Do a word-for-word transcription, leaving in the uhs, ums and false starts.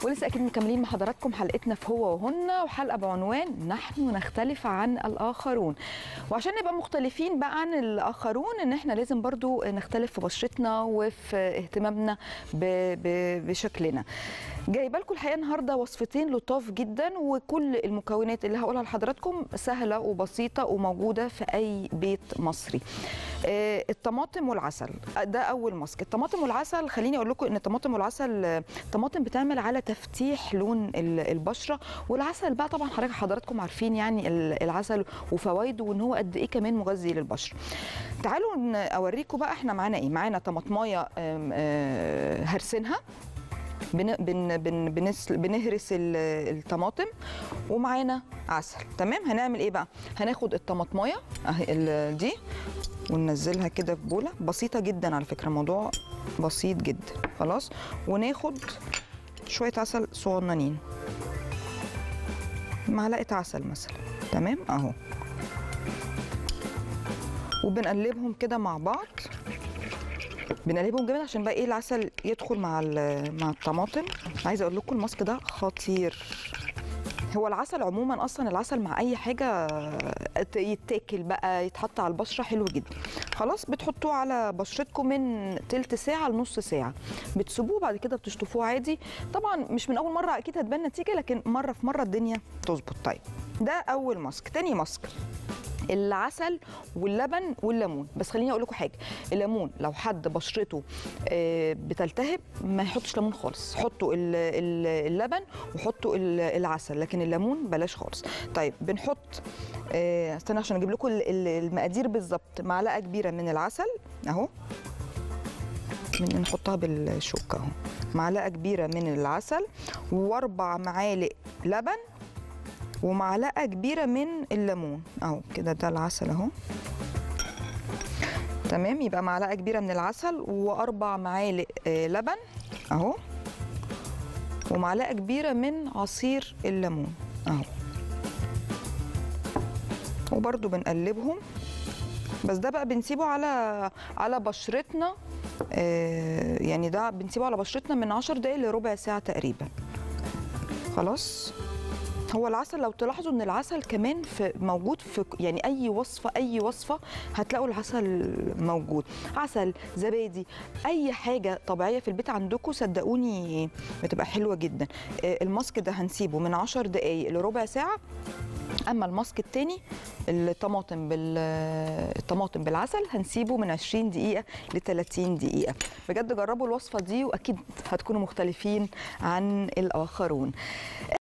ولسه اكيد مكملين مع حضراتكم حلقتنا في هو وهن، وحلقه بعنوان نحن نختلف عن الاخرون. وعشان نبقى مختلفين بقى عن الاخرون ان احنا لازم برضو نختلف في بشرتنا وفي اهتمامنا بشكلنا. جايبه لكم الحقيقه النهارده وصفتين لطاف جدا، وكل المكونات اللي هقولها لحضراتكم سهله وبسيطه وموجوده في اي بيت مصري. الطماطم والعسل ده اول ماسك. الطماطم والعسل، خليني اقول لكم ان الطماطم والعسل الطماطم بتعمل على تفتيح لون البشره، والعسل بقى طبعا حضراتكم عارفين يعني العسل وفوائده وان هو قد ايه كمان مغذي للبشره. تعالوا اوريكم بقى احنا معانا ايه. معانا طماطمايه هرسنها، بن بن بن بنسل بنهرس الطماطم، ومعانا عسل. تمام. هنعمل ايه بقى؟ هناخد الطماطمايه اهي دي وننزلها كده في بوله بسيطه جدا، على فكره الموضوع بسيط جدا. خلاص. وناخد شويه عسل صغننين، معلقه عسل مثلا. تمام اهو، وبنقلبهم كده مع بعض، بنقلبهم جامد عشان بقى ايه العسل يدخل مع مع الطماطم. عايزه اقول لكم الماسك ده خطير. هو العسل عموما اصلا العسل مع اي حاجه يتاكل بقى يتحط على البشره حلو جدا. خلاص. بتحطوه على بشرتكم من تلت ساعه لنص ساعه، بتسيبوه بعد كده بتشطفوه عادي. طبعا مش من اول مره اكيد هتبان نتيجه، لكن مره في مره الدنيا تظبط. طيب ده اول ماسك. تاني ماسك العسل واللبن والليمون. بس خليني اقول لكم حاجه، الليمون لو حد بشرته بتلتهب ما يحطش ليمون خالص، حطوا اللبن وحطوا العسل، لكن الليمون بلاش خالص. طيب بنحط استنى عشان اجيب لكم المقادير بالظبط. معلقه كبيره من العسل اهو، نحطها بالشوكه اهو. معلقه كبيره من العسل واربع معالق لبن ومعلقه كبيره من الليمون اهو كده. ده العسل اهو. تمام. يبقى معلقه كبيره من العسل واربع معالق لبن اهو، ومعلقه كبيره من عصير الليمون اهو، وبرده بنقلبهم. بس ده بقى بنسيبه على على بشرتنا، آه يعني ده بنسيبه على بشرتنا من عشر دقايق لربع ساعه تقريبا. خلاص. هو العسل لو تلاحظوا ان العسل كمان في موجود في يعني اي وصفه اي وصفه هتلاقوا العسل موجود. عسل، زبادي، اي حاجه طبيعيه في البيت عندكم صدقوني بتبقى حلوه جدا. الماسك ده هنسيبه من عشر دقايق لربع ساعه. اما الماسك التاني الطماطم بال الطماطم بالعسل هنسيبه من عشرين دقيقه ل تلاتين دقيقه. بجد جربوا الوصفه دي واكيد هتكونوا مختلفين عن الاخرون.